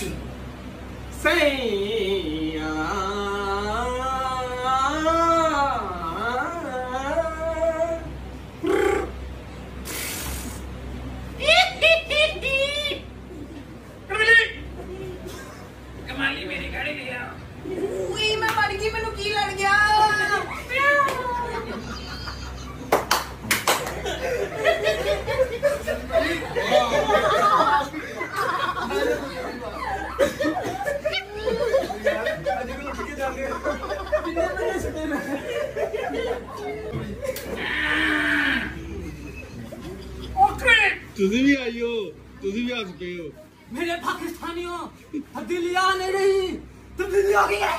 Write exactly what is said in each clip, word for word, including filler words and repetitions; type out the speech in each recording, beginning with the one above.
सैया कमाली मेरी गाड़ी ले आओ। उई मैं मर गई, मैनू की लड़ गया। तुझे भी आई हो, तुझे भी हंस पे हो। मेरे पाकिस्तानियों दिल्ली आ नहीं रही, तुम दिल्ली आ गई है।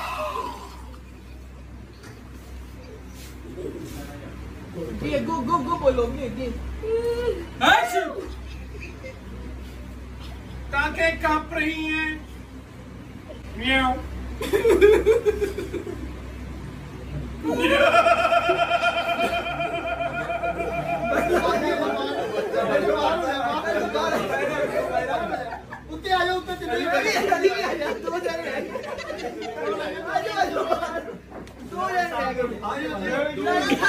ये गो गो गो बोलो ये ये टांके कांप रही हैं। म्याऊं। उत्ते आ जाओ, उत्ते चलिए आ जाओ, दो जने रह गए, आ जाओ आ जाओ, दो जने रह गए, आ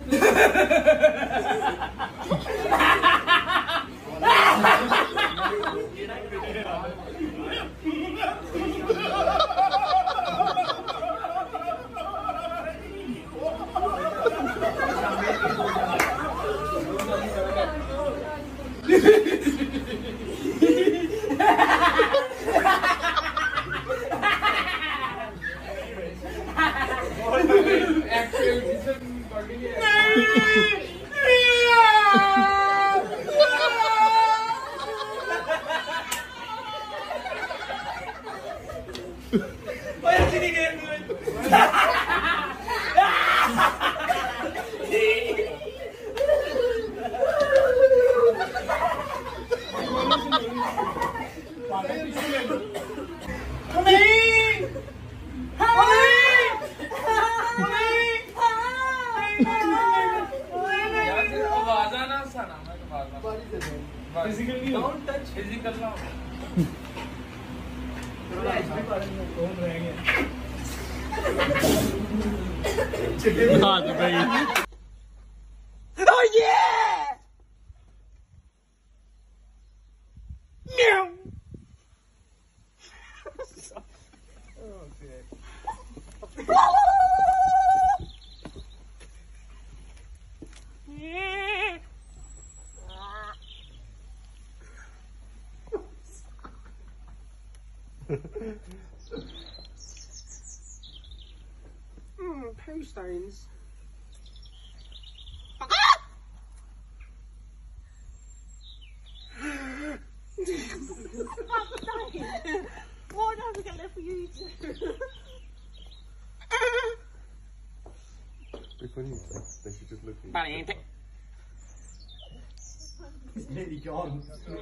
Don't touch physical now. Oh yeah! Meow. Hmm, poo stains. What else we got left for you to do? It's funny, they should just look at Funny. It's nearly gone.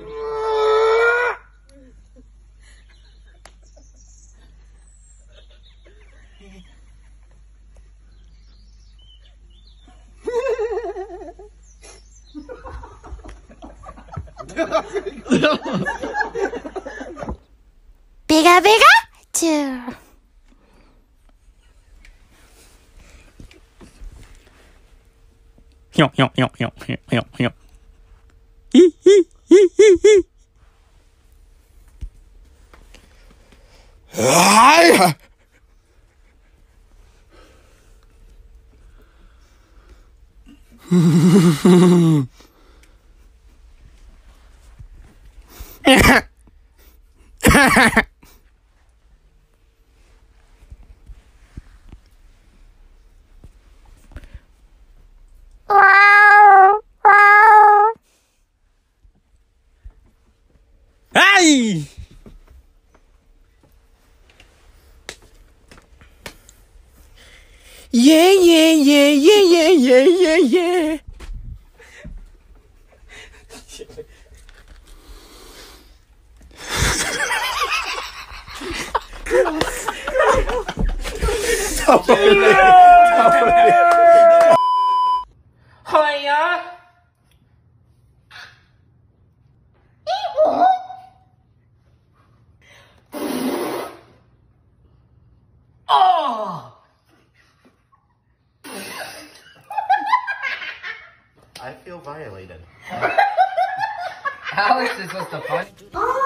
Bigger, bigger, two. Yo, yo, yo, yo, yo, yo, yo. Hee, hee, hee, hee, hee. Ay! Ay! Yeah, yeah, yeah, yeah, yeah, yeah, yeah, yeah. Hiya. Alex, this was the fun.